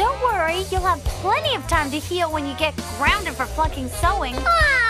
Don't worry, you'll have plenty of time to heal when you get grounded for flunking sewing. Ah!